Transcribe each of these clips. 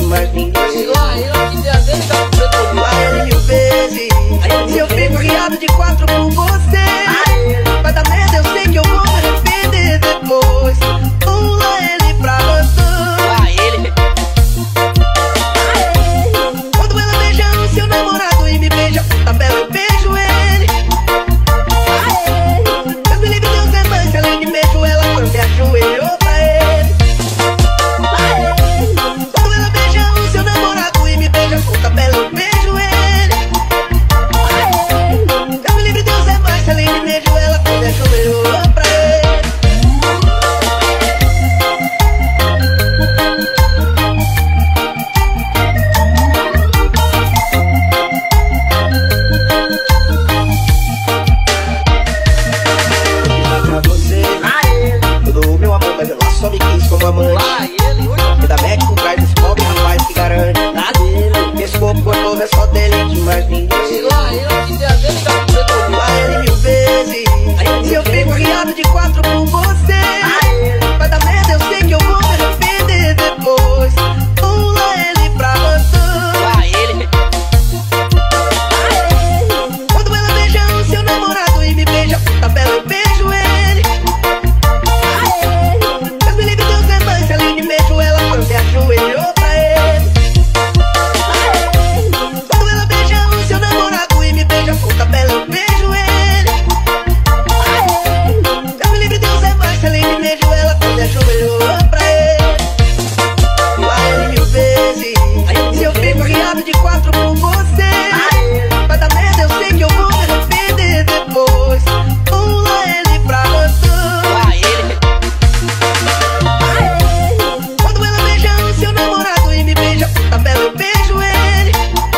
mais ninguém. Lá ele que der dele tá com Lá ele mil vezes. Se eu fico guiado de quatro por você, vai dar merda, eu sei que eu vou me arrepender depois. Pula ele pra gostar. lá ele. Quando ela beija o seu namorado e me beija com tabela, eu beijo ele. Deus me livre, Deus é mais, se além de beijo ela quando me ajoelhou pra ele. Quando ela beija o seu namorado e me beija com tabela, eu beijo ele. Deus me livre, Deus é mais, se além de beijo ela quando me ajoelhou pra ele. Pra você, todo o meu amor, mas ela só me quis como amante. Lá ele. Me dá back por trás desse pobre rapaz que garante Lá dele. esse corpo gostoso é só dele de mais ninguém. Lá ele que der dele tá com Lá ele mil vezes. Se eu fico guiado de quatro por você, vai dar merda, eu sei que eu vou me arrepender depois. Pula ele pra gostar. lá ele. Quando ela beija o seu namorado e me beija com tabela, eu beijo ele. Deus me livre, Deus é mais, se além de beijo ela quando me ajoelhou pra ele. Quando ela beija o seu namorado e me beija com tabela, eu beijo ele. Deus me livre, Deus é mais, se além de beijo ela quando me ajoelhou pra ele. Lá ele mil vezes. Se eu fico guiado de quatro por você, vai dar merda, eu sei que eu vou me arrepender depois. Pula ele pra gostar. Lá ele. Quando ela beija o seu namorado e me beija com tabela, eu beijo ele.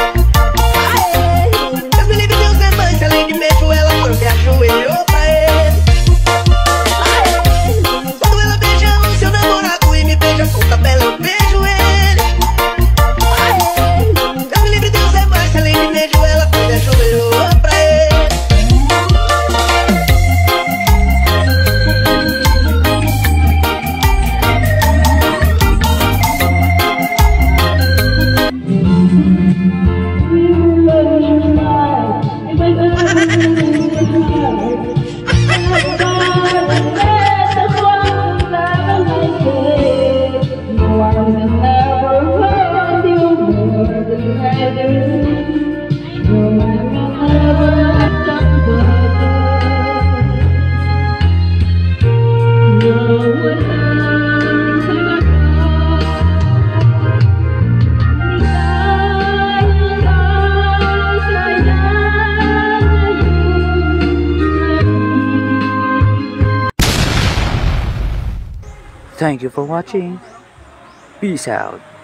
Deus me livre, Deus é mais, se além de beijo ela quando me ajoelhou pra ele. Quando ela beija o seu namorado e me beija com tabela, eu beijo ele. Deus me livre, Deus é mais, se além de beijo ela quando me ajoelhou pra ele. Thank you for watching. Peace out.